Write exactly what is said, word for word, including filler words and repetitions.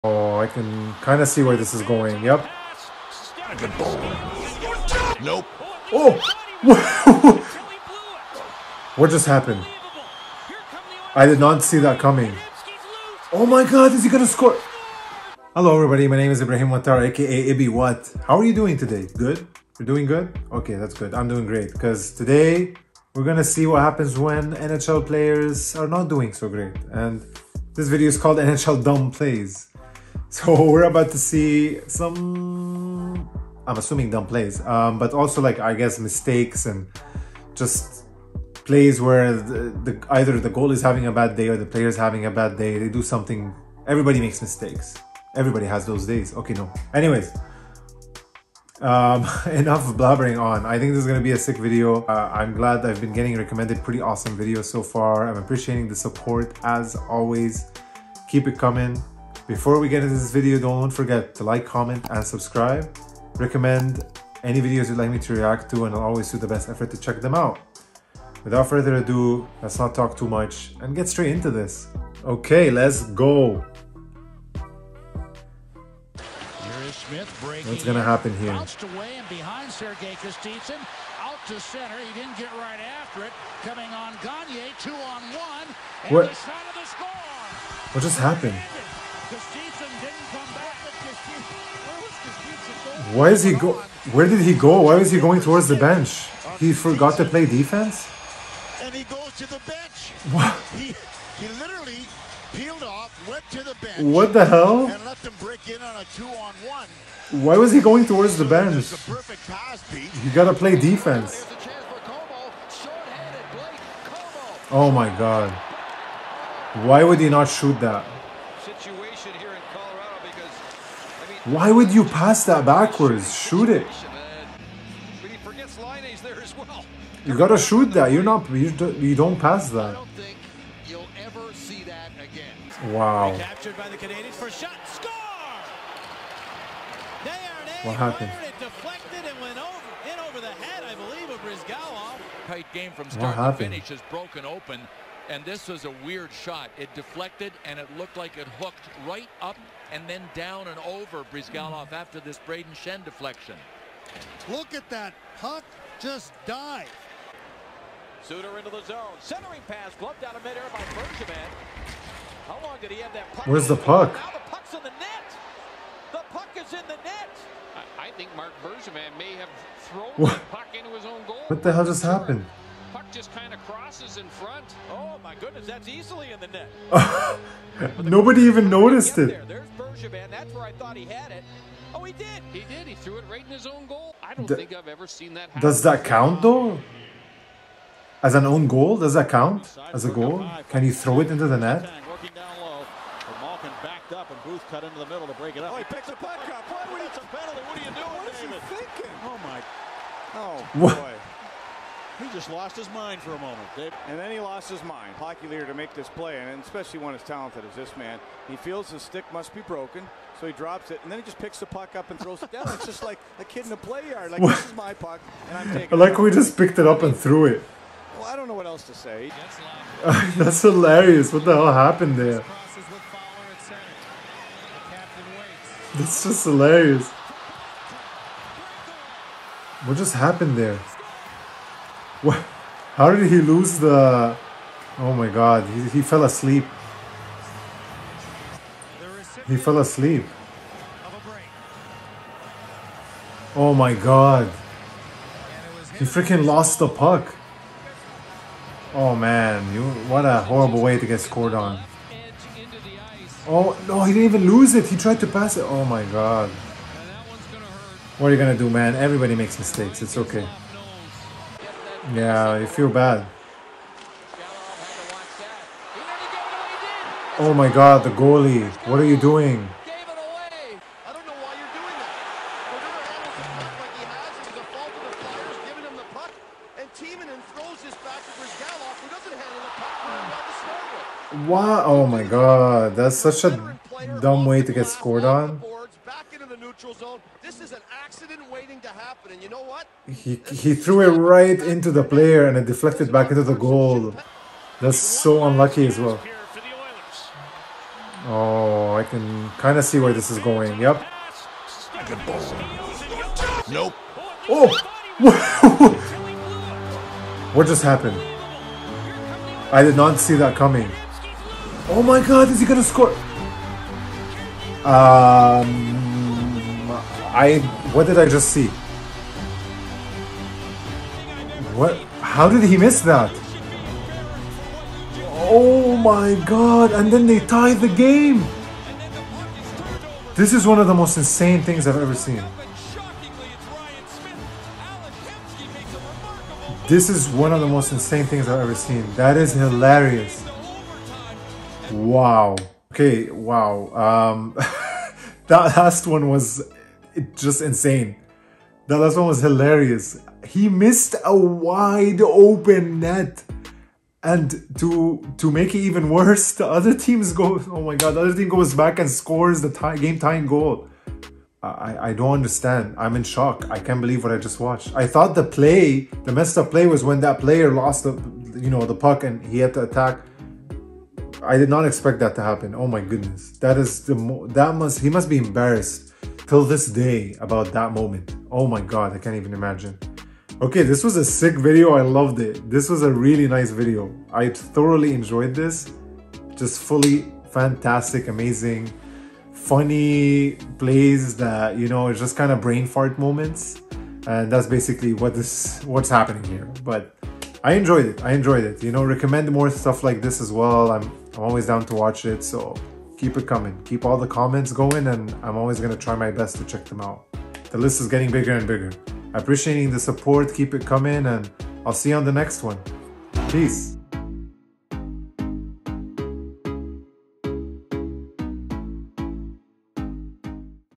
Oh, I can kind of see where this is going. Yep. Nope. Oh! What just happened? I did not see that coming. Oh my god, is he gonna score? Hello everybody, my name is Ibrahim Wattar, aka Ibi What. How are you doing today? Good? You're doing good? Okay, that's good. I'm doing great. Because today, we're gonna see what happens when N H L players are not doing so great. And this video is called N H L Dumb Plays. So we're about to see some, I'm assuming dumb plays, um, but also like, I guess, mistakes and just plays where the, the, either the goal is having a bad day or the player is having a bad day. They do something, everybody makes mistakes. Everybody has those days. Okay, no. Anyways, um, enough blabbering on. I think this is going to be a sick video. Uh, I'm glad I've been getting recommended pretty awesome videos so far. I'm appreciating the support as always. Keep it coming. Before we get into this video, don't forget to like, comment, and subscribe. Recommend any videos you'd like me to react to, and I'll always do the best effort to check them out. Without further ado, let's not talk too much and get straight into this. Okay, let's go. What's gonna happen here? Away and behind Sergei Kostitsyn, out to center. He didn't get right after it. Coming on Gagne, two on one. And What? the side of the score. What just happened? Kostitsyn didn't come back. Where was Kostitsyn going? Why is he go? Where did he go? Why was he going towards the bench? He forgot to play defense? And he goes to the bench. What? He, he literally peeled off, went to the bench. What the hell? And let them break in on a two-on-one. Why was he going towards the bench? It's a perfect pass, Pete. You gotta play defense. Oh my god. Why would he not shoot that? Why would you pass that backwards? Shoot it. You gotta shoot that. You're not. You don't, you don't pass that. Wow. Captured by the Canadians for shot. Score! What happened? It deflected and went over, in over the head, I believe, of Brizgalov. Tight game from What start to happened? finish is broken open, and this was a weird shot. It deflected, and it looked like it hooked right up and then down and over Brizgalov after this Braden Shen deflection. Look at that puck just dive. Suter into the zone. Centering pass, gloved out of midair by Bergevin. How long did he have that puck? Where's the puck? Now the puck's in the net. The puck is in the net. I, I think Mark Bergevin may have thrown What? the puck into his own goal. What the hell just happened? Puck just kind of crosses in front. Oh my goodness, that's easily in the net. Nobody even noticed There. it. There's Bergevin. That's where I thought he had it. Oh, he did. He did. He threw it right in his own goal. I don't D- think I've ever seen that happen. Does that count though? As an own goal? Does that count? As a goal? Can you throw it into the net? Working down low. Malkin backed up and Booth cut into the middle to break it up. Oh, he picks a puck up. What would he? It's a penalty. What are you doing, What is he David? thinking? Oh my. Oh What? boy. He just lost his mind for a moment, Dave. And then he lost his mind. Hockey leader to make this play, and especially one as talented as this man. He feels his stick must be broken, so he drops it, and then he just picks the puck up and throws it down. It's just like a kid in a play yard. Like, What? this is my puck, and I'm taking I it. like we just picked it up and threw it. Well, I don't know what else to say. That's hilarious. What the hell happened there? That's just hilarious. What just happened there? What? How did he lose the... Oh my god, he, he fell asleep. He fell asleep. Oh my god. He freaking lost the puck. Oh man, you, what a horrible way to get scored on. Oh no, he didn't even lose it. He tried to pass it. Oh my god. What are you gonna do, man? Everybody makes mistakes. It's okay. Yeah, you feel bad. Oh my god, the goalie. What are you doing? I don't know why you're doing that. We're going to handle the puck like he has. It was a fault of the Flyers giving him the puck. And Timonen throws this back to Brizgalov, who doesn't handle the puck very well to start with. What? Oh my god, that's such a dumb way to get scored on. Back into the neutral zone. This is an accident waiting to happen. And you know what? He, he threw it right into the player and it deflected back into the goal. That's so unlucky as well. Oh, I can kind of see where this is going. Yep. Nope. Oh! What just happened? I did not see that coming. Oh my god, is he gonna score? Um, I, what did I just see? What, how did he miss that? Oh my god, and then they tied the game. This is one of the most insane things I've ever seen. This is one of the most insane things I've ever seen. That is hilarious. Wow. Okay, wow. Um, that last one was just insane. That last one was hilarious. He missed a wide open net. And to to make it even worse, the other teams go, oh my god, the other team goes back and scores the tie, game tying goal. I, I don't understand. I'm in shock. I can't believe what I just watched. I thought the play, the messed up play was when that player lost the, you know, the puck and he had to attack. I did not expect that to happen. Oh my goodness. That is the, mo that must, he must be embarrassed till this day about that moment. Oh my god, I can't even imagine. Okay, this was a sick video. I loved it. This was a really nice video. I thoroughly enjoyed this. Just fully fantastic, amazing, funny plays that, you know, it's just kind of brain fart moments. And that's basically what this, what's happening here. But I enjoyed it. I enjoyed it. You know, recommend more stuff like this as well. I'm, I'm always down to watch it. So keep it coming. Keep all the comments going. And I'm always going to try my best to check them out. The list is getting bigger and bigger. Appreciating the support. Keep it coming. And I'll see you on the next one. Peace.